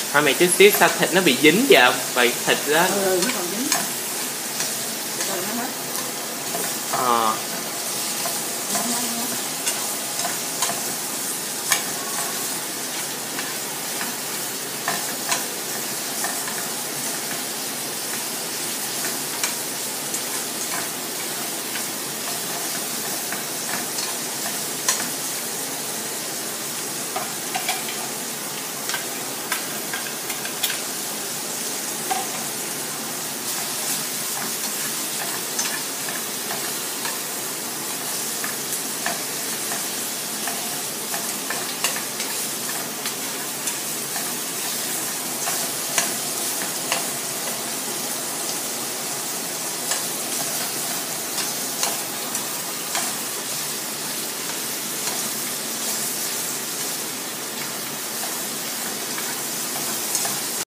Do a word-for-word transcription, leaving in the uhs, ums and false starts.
Thôi mẹ chút xíu sao thịt nó bị dính vậy không? Vậy thịt đó. Ừ, nó còn dính. Rồi nó hết. Ờ.